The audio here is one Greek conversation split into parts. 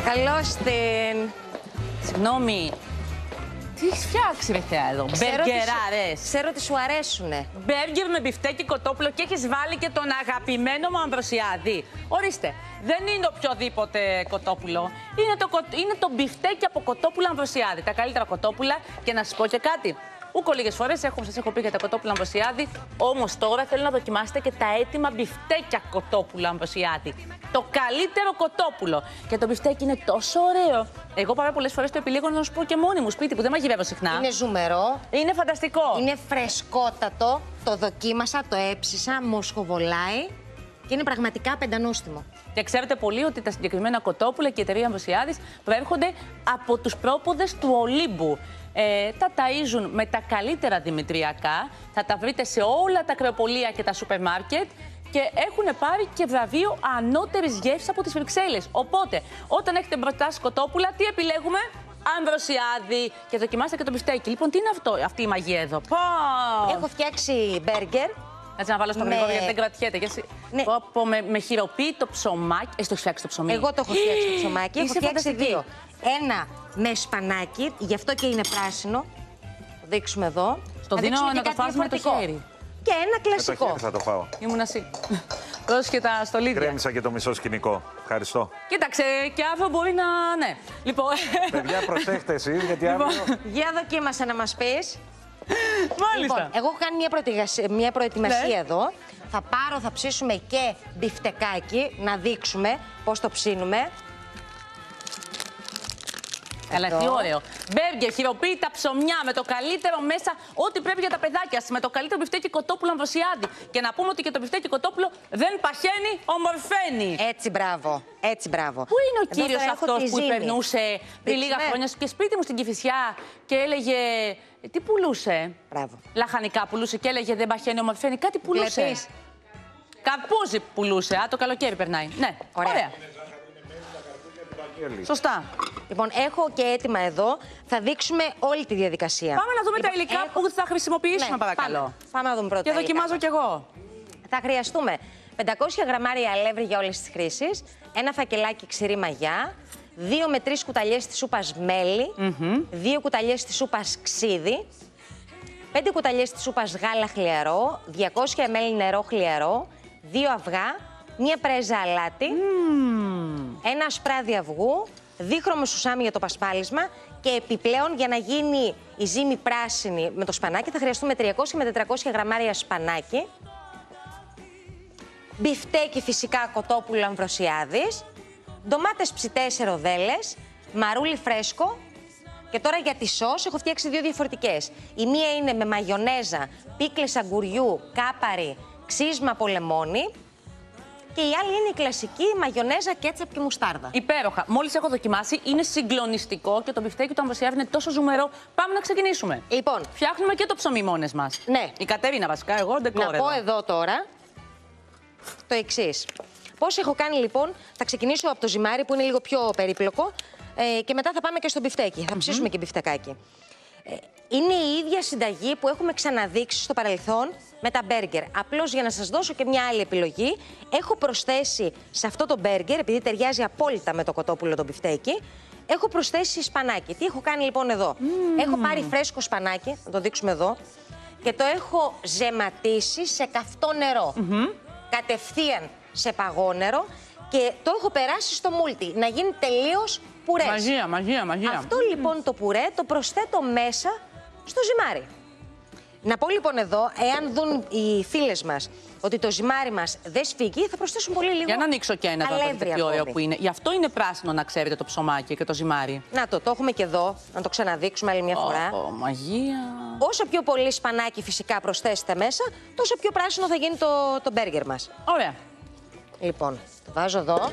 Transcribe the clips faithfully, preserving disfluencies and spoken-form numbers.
Καλώς την. Συγγνώμη. Τι έχεις φτιάξει, ρε θεά, εδώ. Μπεργκεράρες. Ξέρω ότι σου αρέσουνε. Μπέργκερ με μπιφτέκι κοτόπουλο και έχεις βάλει και τον αγαπημένο μου Αμβροσιάδη. Ορίστε, δεν είναι οποιοδήποτε κοτόπουλο. Είναι το, είναι το μπιφτέκι από κοτόπουλο Αμβροσιάδη. Τα καλύτερα κοτόπουλα. Και να σας πω και κάτι. Ούκο λίγες φορές έχω, σας έχω πει για τα κοτόπουλα Αμβροσιάδη. Όμως τώρα θέλω να δοκιμάσετε και τα έτοιμα μπιφτέκια κοτόπουλα Αμβροσιάδη. Το καλύτερο κοτόπουλο. Και το μπιφτέκι είναι τόσο ωραίο. Εγώ πάρα πολλές φορές το επιλέγω να σου πω και μόνη μου σπίτι που δεν μαγειρεύω συχνά. Είναι ζουμερό. Είναι φανταστικό. Είναι φρεσκότατο. Το δοκίμασα, το έψισα, μοσχοβολάει. Και είναι πραγματικά πεντανόστιμο. Και ξέρετε πολύ ότι τα συγκεκριμένα κοτόπουλα και η εταιρεία Αμβροσιάδης προέρχονται από τους πρόποδες του Ολύμπου. Ε, τα ταΐζουν με τα καλύτερα δημητριακά. Θα τα βρείτε σε όλα τα κρεοπολία και τα σούπερ μάρκετ. Και έχουν πάρει και βραβείο ανώτερης γεύσης από τις Βρυξέλλες. Οπότε, όταν έχετε μπροστά σας κοτόπουλα, τι επιλέγουμε? Αμβροσιάδη. Και δοκιμάστε και το μπιφτέκι. Λοιπόν, τι είναι αυτό, αυτή η μαγεία εδώ? Πω! Έχω φτιάξει μπέργκερ. Έτσι να βάλω στο με... γρήγορο γιατί δεν κρατιέται. Και... Ναι. Πω, πω, με, με χειροποίητο ψωμάκι. Εσύ το έχεις φτιάξει το ψωμί? Εγώ το έχω φτιάξει το ψωμάκι. Έχω φτιάξει φανταστική. δύο. Ένα με σπανάκι, γι' αυτό και είναι πράσινο. Το δείξουμε εδώ. Στο δίνω να το φας με το χέρι. Και ένα κλασικό. Με το χέρι θα το φάω. Ήμουν εσύ. Δώσε και τα στολίδια. Κρέμισα και το μισό σκηνικό. Ευχαριστώ. Κοίταξε, και αύριο μπορεί να. Ναι. Λοιπόν. Παιδιά, προσέχτε εσείς, γιατί αύριο. Για δοκίμασε να μας πεις. Μάλιστα. Λοιπόν, εγώ έχω κάνει μια, προετοιμασία, μια προετοιμασία Ναι. εδώ. Θα πάρω, θα ψήσουμε και μπιφτεκάκι, να δείξουμε πώς το ψήνουμε. Αλλά Εδώ. τι ωραίο. Μπέργκερ, χειροποίητα ψωμιά με το καλύτερο μέσα, ό,τι πρέπει για τα παιδάκια σας. Με το καλύτερο μπιφτέκι κοτόπουλο Αμβροσιάδη. Και να πούμε ότι και το μπιφτέκι κοτόπουλο δεν παχαίνει, ομορφαίνει. Έτσι, μπράβο. Έτσι, μπράβο. Πού είναι ο Εδώ κύριος τώρα έχω αυτός τη που ζύμη. περνούσε πριν λίγα Δείξουμε. χρόνια και σπίτι μου στην Κηφισιά και έλεγε. Τι πουλούσε? Μπράβο. Λαχανικά πουλούσε και έλεγε δεν παχαίνει, ομορφαίνει. Κάτι πουλούσε. Βλέπεις. Καρπούζι πουλούσε. Α, το καλοκαίρι περνάει. Ναι, Ωραία. ωραία. Σωστά. Λοιπόν, έχω και έτοιμα εδώ. Θα δείξουμε όλη τη διαδικασία. Πάμε να δούμε Λοιπόν, τα υλικά έχω- που θα χρησιμοποιήσουμε, Ναι, παρακαλώ. Πάμε. πάμε να δούμε πρώτα. Και τα υλικά δοκιμάζω μας. κι εγώ. Θα χρειαστούμε πεντακόσια γραμμάρια αλεύρι για όλες τις χρήσεις, ένα φακελάκι ξηρή μαγιά, δύο με τρεις κουταλιές της σούπας μέλι, Mm-hmm. δύο κουταλιές της σούπας ξύδι, πέντε κουταλιές της σούπας γάλα χλιαρό, διακόσια μιλιλίτρα νερό χλιαρό, δύο αυγά, μία πρέζα αλάτι, Mm. ένα ασπράδι αυγού, δίχρωμο σουσάμι για το πασπάλισμα και επιπλέον για να γίνει η ζύμη πράσινη με το σπανάκι θα χρειαστούμε τριακόσια με τετρακόσια γραμμάρια σπανάκι, μπιφτέκι φυσικά κοτόπουλο Αμβροσιάδης, ντομάτες ψητές σε ροδέλες, μαρούλι φρέσκο και τώρα για τη σως έχω φτιάξει δύο διαφορετικές. Η μία είναι με μαγιονέζα, πίκλες αγκουριού, κάπαρι, ξύσμα από λεμόνι και η άλλη είναι η κλασική μαγιονέζα, κέτσαπ και μουστάρδα. Υπέροχα. Μόλις έχω δοκιμάσει, είναι συγκλονιστικό και το μπιφτέκι του Αμβροσιάδη είναι τόσο ζουμερό. Πάμε να ξεκινήσουμε. Λοιπόν, Φτιάχνουμε και το ψωμί μόνες μας. Ναι. Η Κατερίνα βασικά, εγώ δεν να πω εδώ τώρα το εξής. Πώς έχω κάνει λοιπόν, θα ξεκινήσω από το ζυμάρι που είναι λίγο πιο περίπλοκο ε, και μετά θα πάμε και στο μπιφτέκι. Θα ψήσουμε και μπιφτεκάκι. Ε, είναι η ίδια συνταγή που έχουμε ξαναδείξει στο παρελθόν με τα μπέργκερ. Απλώς για να σας δώσω και μια άλλη επιλογή, έχω προσθέσει σε αυτό το μπέργκερ, επειδή ταιριάζει απόλυτα με το κοτόπουλο το μπιφτέκι, έχω προσθέσει σπανάκι. Τι έχω κάνει λοιπόν εδώ? Mm. Έχω πάρει φρέσκο σπανάκι, να το δείξουμε εδώ, και το έχω ζεματίσει σε καυτό νερό. Mm-hmm. Κατευθείαν σε παγόνερο και το έχω περάσει στο μούλτι, να γίνει τελείως πουρές. Μαγεία, μαγεία, μαγεία. Αυτό λοιπόν το πουρέ το προσθέτω μέσα στο ζυμάρι. Να πω λοιπόν εδώ, εάν δουν οι φίλες μας ότι το ζυμάρι μας δεν σφίγγει, θα προσθέσουν πολύ λίγο Για να ανοίξω και ένα τώρα, αλεύρι το πιο ωραίο ακόμη. που είναι. Γι' αυτό είναι πράσινο, να ξέρετε, το ψωμάκι και το ζυμάρι. Να το, το έχουμε και εδώ, να το ξαναδείξουμε άλλη μια φορά. Ω, μαγεία. Όσο πιο πολύ σπανάκι φυσικά προσθέσετε μέσα, τόσο πιο πράσινο θα γίνει το, το μπέργκερ μας. Ωραία. Λοιπόν, το βάζω εδώ.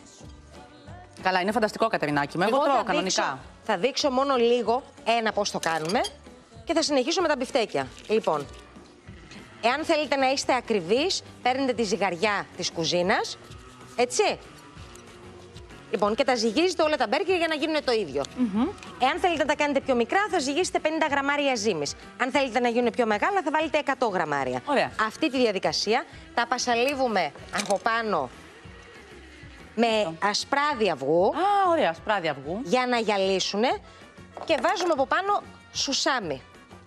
Καλά, είναι φανταστικό, Κατερινάκη. Με εγώ Εγώ τρώω θα κανονικά. δείξω, θα δείξω μόνο λίγο ένα πώς το κάνουμε και θα συνεχίσω με τα μπιφτέκια. Λοιπόν, εάν θέλετε να είστε ακριβείς, παίρνετε τη ζυγαριά της κουζίνας, έτσι. Λοιπόν, και τα ζυγίζετε όλα τα μπέργκερ για να γίνουν το ίδιο. Mm-hmm. Εάν θέλετε να τα κάνετε πιο μικρά, θα ζυγίσετε πενήντα γραμμάρια ζύμης. Αν θέλετε να γίνουν πιο μεγάλα, θα βάλετε εκατό γραμμάρια. Ωραία. Αυτή τη διαδικασία τα πασαλίβουμε από πάνω με ασπράδι αυγού. Α, ωραία, ασπράδι αυγού. Για να γυαλίσουν και βάζουμε από πάνω σουσάμι.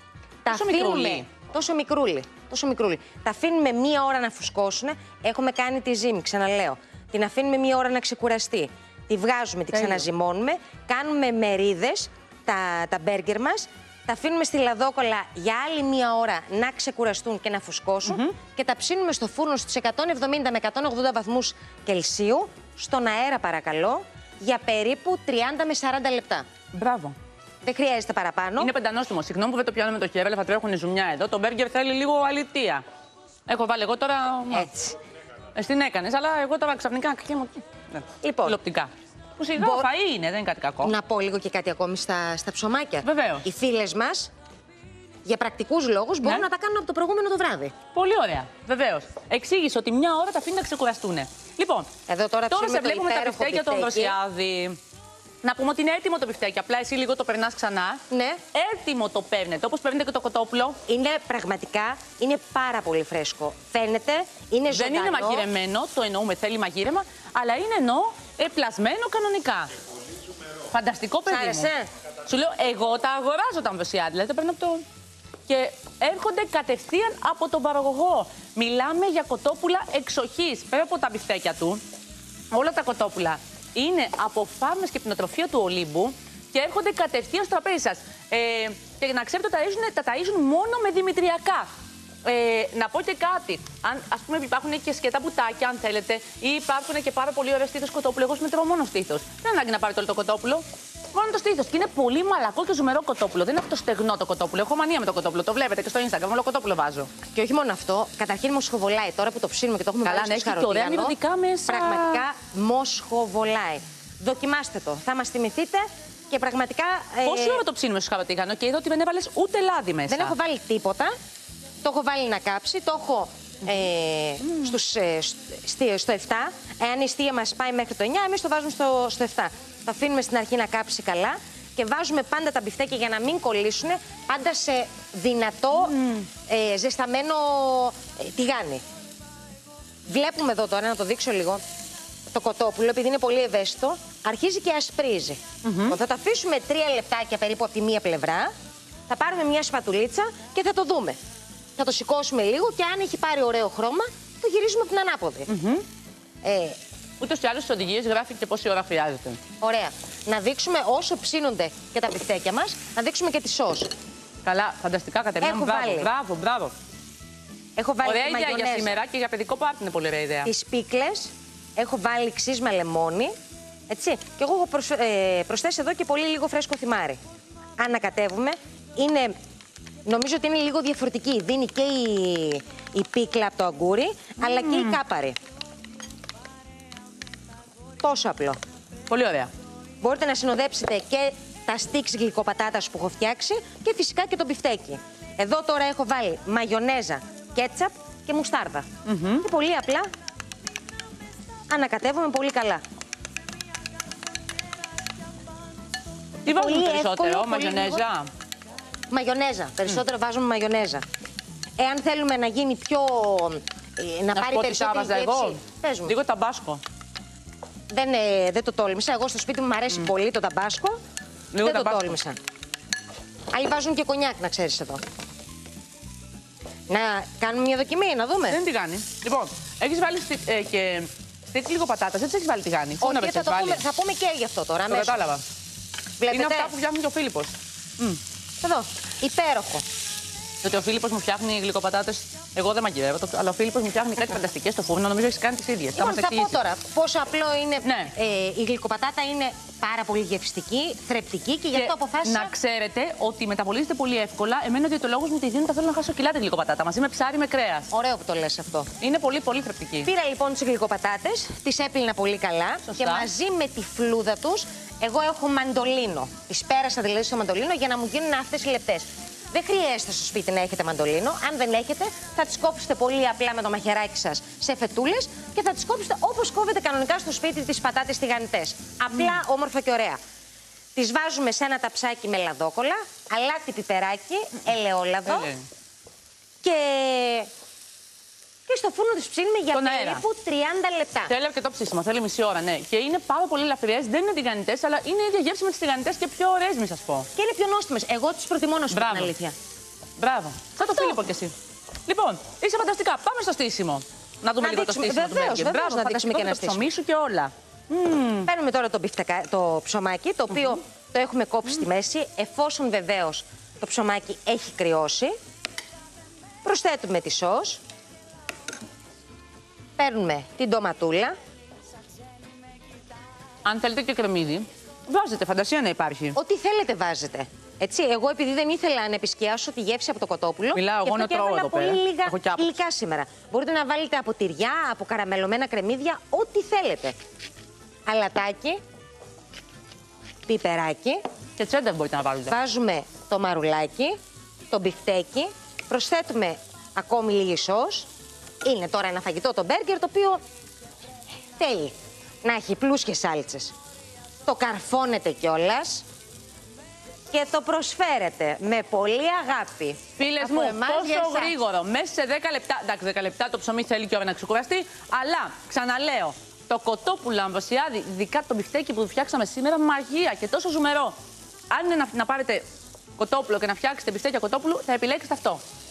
Τα Τόσο αφήνουμε- μικρούλι. Τόσο μικρούλι. Τόσο μικρούλι. Τα αφήνουμε μία ώρα να φουσκώσουν. Έχουμε κάνει τη ζύμη, ξαναλέω. Την αφήνουμε μία ώρα να ξεκουραστεί. Τη βγάζουμε, τη Τέλειο. ξαναζυμώνουμε. Κάνουμε μερίδες τα, τα μπέργκερ μας. Τα αφήνουμε στη λαδόκολλα για άλλη μία ώρα να ξεκουραστούν και να φουσκώσουν. Mm-hmm. Και τα ψήνουμε στο φούρνο στους εκατόν εβδομήντα με εκατόν ογδόντα βαθμούς Κελσίου, στον αέρα παρακαλώ, για περίπου τριάντα με σαράντα λεπτά. Μπράβο. Δεν χρειάζεται παραπάνω. Είναι πεντανόστιμο. Συγγνώμη που δεν το πιάνω με το χέρι, αλλά θα τρέχουν ζουμιά εδώ. Το μπέργκερ θέλει λίγο αλητία. Έχω βάλει εγώ τώρα. Έτσι. Εσύ την έκανε, αλλά εγώ τώρα ξαφνικά. Λοιπόν. Τηλεοπτικά. Που σιγά Μπο- φαΐ είναι, δεν είναι κάτι κακό. Να πω λίγο και κάτι ακόμη στα, στα ψωμάκια. Βεβαίως. Οι φίλες μας, για πρακτικούς λόγους, μπορούν Ναι. να τα κάνουν από το προηγούμενο το βράδυ. Πολύ ωραία. Βεβαίω. Εξήγησε ότι μια ώρα τα αφήνει να ξεκουραστούν. Λοιπόν, Εδώ τώρα τώρα σε ψήνουμε το βλέπουμε τα υπέροχο μπιφτέκια του μπιφτέκι. Αμβροσιάδη. Να πούμε ότι είναι έτοιμο το μπιφτέκι. Απλά εσύ λίγο το περνά ξανά. Ναι. Έτοιμο το παίρνετε, όπω παίρνετε και το κοτόπουλο. Είναι πραγματικά, είναι πάρα πολύ φρέσκο. Φαίνεται, είναι ζωντανό. Δεν είναι μαγειρεμένο, το εννοούμε, θέλει μαγείρεμα, αλλά είναι ενώ επλασμένο κανονικά. Φανταστικό παιδί Σ' μου. άρεσε? Σου λέω, εγώ τα αγοράζω τα αμβροσιάδη, δηλαδή τα παίρνω από το... Και έρχονται κατευθείαν από τον παραγωγό. Μιλάμε για κοτόπουλα εξοχής. Πέρα από τα μπιφτέκια του, όλα τα κοτόπουλα είναι από φάρμες και πτηνοτροφία του Ολύμπου και έρχονται κατευθείαν στο τραπέζι σας. Ε, και να ξέρετε, τα ταΐζουν, τα ταΐζουν μόνο με δημητριακά. Ε, να πω και κάτι. Αν, ας πούμε, υπάρχουν και σκέτα μπουτάκια, αν θέλετε, ή υπάρχουν και πάρα πολύ ωραία στήθος κοτόπουλο. Εγώ συμμετέχω μόνο στήθος. Δεν ανάγκη να πάρετε όλο το κοτόπουλο. Μόνο το στήθος. Και είναι πολύ μαλακό και ζουμερό κοτόπουλο. Δεν είναι αυτό στεγνό το κοτόπουλο. Έχω μανία με το κοτόπουλο. Το βλέπετε και στο Instagram. Όλο κοτόπουλο βάζω. Και όχι μόνο αυτό, καταρχήν μοσχοβολάει. Τώρα που το ψήνουμε και το έχουμε Καλά, βάλει ναι, στο έχει και ωραία σκαροτίγανο, μυρωδικά μέσα. πραγματικά μοσχοβολάει. Δοκιμάστε το. Θα μας θυμηθείτε και πραγματικά. ε, Πόση ώρα το ψήνουμε στο σκαροτίγανο και είδα ότι δεν έβαλε ούτε λάδι μέσα. Δεν έχω βάλει τίποτα. Το έχω βάλει να κάψει. Το έχω ε, στους, ε, στη- στο εφτά. Εάν η στία μας πάει μέχρι το εννιά, εμείς το βάζουμε στο, στο εφτά. Το αφήνουμε στην αρχή να κάψει καλά και βάζουμε πάντα τα μπιφτέκια για να μην κολλήσουν, πάντα σε δυνατό ε, ζεσταμένο ε, τηγάνι. Βλέπουμε εδώ τώρα, να το δείξω λίγο, το κοτόπουλο, επειδή είναι πολύ ευαίσθητο, αρχίζει και ασπρίζει. Θα το αφήσουμε τρία λεπτάκια περίπου από τη μία πλευρά. Θα πάρουμε μια σπατουλίτσα και θα το δούμε. Θα το σηκώσουμε λίγο και αν έχει πάρει ωραίο χρώμα, το γυρίζουμε από την ανάποδη. Ε, Ούτω ή άλλω στι οδηγίε γράφει και πόση ώρα χρειάζεται. ωραία. Να δείξουμε όσο ψήνονται και τα μπιφτέκια μας, να δείξουμε και τη σως. Καλά, φανταστικά Κατερίνα. Έχω Μπράβο, βάλει. μπράβο, μπράβο. Έχω βάλει Ωραία τη ιδέα για μαγιονέζα, σήμερα και για παιδικό πάρτι είναι πολύ ωραία ιδέα. τις πίκλες, έχω βάλει ξύσμα λεμόνι, έτσι. Και εγώ έχω προσ- ε, προσθέσει εδώ και πολύ λίγο φρέσκο θυμάρι. Ανακατεύουμε. Είναι, νομίζω ότι είναι λίγο διαφορετική. Δίνει και η, η πίκλα από το αγκούρι, αλλά και η κάπαρη. Τόσο απλό. Πολύ ωραία. Μπορείτε να συνοδέψετε και τα στίξ γλυκοπατάτας που έχω φτιάξει και φυσικά και το μπιφτέκι. Εδώ τώρα έχω βάλει μαγιονέζα, κέτσαπ και μουστάρδα. Και πολύ απλά ανακατεύουμε πολύ καλά. Τι βάζουμε Πολύ περισσότερο, εύκολο, πολύ μαγιονέζα. Μαγιονέζα. Περισσότερο βάζουμε μαγιονέζα. Εάν θέλουμε να γίνει πιο. ε, να, Να σου πάρει πω τι θα περισσότερη βάζα εγώ. γεύση. Πες μου. Λίγο ταμπάσκο. Δεν, ε, δεν το τόλμησα. Εγώ στο σπίτι μου αρέσει πολύ το ταμπάσκο. Λίγο δεν ταμπάσκο. το τόλμησα. Άλλοι βάζουν και κονιάκ, να ξέρεις εδώ. Να κάνουμε μια δοκιμή, να δούμε. Δεν τη κάνει. Λοιπόν, έχει βάλει στι- ε, και στίξ λίγο πατάτα. Δεν τη έχει βάλει τη γάνη. Πού να Όχι, το θα, το βάλει. πούμε, θα πούμε και γι' αυτό τώρα. Το αμέσως. κατάλαβα. Βλέπετε. Είναι αυτά που φτιάχνει και ο Φίλιππος. Εδώ. Υπέροχο. Διότι ο Φίλιππος μου φτιάχνει γλυκοπατάτες. Εγώ δεν μαγειρεύω, το- αλλά ο Φίλιππος μου φτιάχνει κάτι φανταστικές στο φούρνο. Νομίζω έχει κάνει τις ίδιες. Λοιπόν, θα πω τώρα πόσο απλό είναι. Ναι. Ε, η γλυκοπατάτα είναι πάρα πολύ γευστική, θρεπτική και γι' αυτό αποφάσισα. να ξέρετε ότι μεταπολίζεται πολύ εύκολα. Εμένα ο διαιτολόγος μου τη δίνει, τα θέλω να χάσω κιλά τη γλυκοπατάτα μαζί με ψάρι με κρέας. Ωραίο που το λες αυτό. Είναι πολύ, πολύ θρεπτική. Πήρα λοιπόν τις γλυκοπατάτες, τις έπλυνα πολύ καλά. Σωστά. Και μαζί με τη φλούδα τους, εγώ έχω μαντολίνο. Τις πέρασα δηλαδή στο μαντολίνο για να μου γίνουν αυτές οι λεπτές. Δεν χρειάζεται στο σπίτι να έχετε μαντολίνο. Αν δεν έχετε, θα τις κόψετε πολύ απλά με το μαχαιράκι σας σε φετούλες και θα τις κόψετε όπως κόβετε κανονικά στο σπίτι τις πατάτες τηγανιτές. Απλά, όμορφα και ωραία. Τις βάζουμε σε ένα ταψάκι με λαδόκολλα, αλάτι πιπεράκι, ελαιόλαδο Έλε. και Και στο φούρνο τις ψήνουμε για Τον αέρα. περίπου τριάντα λεπτά. Θέλει αρκετό ψήσιμο, θέλει μισή ώρα, ναι. Και είναι πάρα πολύ ελαφριές, δεν είναι τηγανιτές, αλλά είναι ίδια γεύση με τις τηγανιτές και πιο ωραίες, μη σας πω. Και είναι πιο νόστιμες. Εγώ τις προτιμώ, να σου πω την Μπράβο. αλήθεια. Μπράβο. Σαν το Αυτό. Φίλιππο κι εσύ. Λοιπόν, είσαι φανταστικά. Πάμε στο στήσιμο. Να δούμε Να λίγο το δείξουμε. στήσιμο του Βεβαίως, μπέργκερ. βεβαίως, Μπράβο, να δείξουμε φανταστικό και ένα το ψωμί σου και όλα. Παίρνουμε τώρα το, μπιφτεκα, το ψωμάκι, το οποίο το έχουμε κόψει στη μέση. Εφόσον βεβαίως το ψωμάκι έχει κρυώσει, προσθέτουμε τη σως. Παίρνουμε την ντοματούλα. Αν θέλετε και κρεμμύδι, βάζετε, φαντασία να υπάρχει. Ό,τι θέλετε βάζετε. Έτσι, εγώ επειδή δεν ήθελα να επισκιάσω τη γεύση από το κοτόπουλο, Μιλάω, γι' εγώ αυτό να και τρώω έβαλα εδώ πολύ πέρα. λίγα Έχω κι άποψη. υλικά σήμερα. Μπορείτε να βάλετε από τυριά, από καραμελωμένα κρεμμύδια, ό,τι θέλετε. Αλατάκι, πιπεράκι, Και τσέντερ μπορείτε να βάλετε. βάζουμε το μαρουλάκι, το μπιφτέκι, προσθέτουμε ακόμη λίγη σως. Είναι τώρα ένα φαγητό το μπέργκερ, το οποίο θέλει να έχει πλούσιες σάλτσες. Το καρφώνετε κιόλας και το προσφέρετε με πολύ αγάπη. Φίλες από μου, εμάς για πόσο εσάς. γρήγορο, μέσα σε δέκα λεπτά. Εντάξει, δέκα λεπτά το ψωμί θέλει και ώρα να ξεκουραστεί. Αλλά ξαναλέω, το κοτόπουλο Αμβροσιάδη, ειδικά το μπιφτέκι που φτιάξαμε σήμερα, μαγεία και τόσο ζουμερό. Αν είναι να, να πάρετε κοτόπουλο και να φτιάξετε μπιφτέκια κοτόπουλου, θα επιλέξετε αυτό.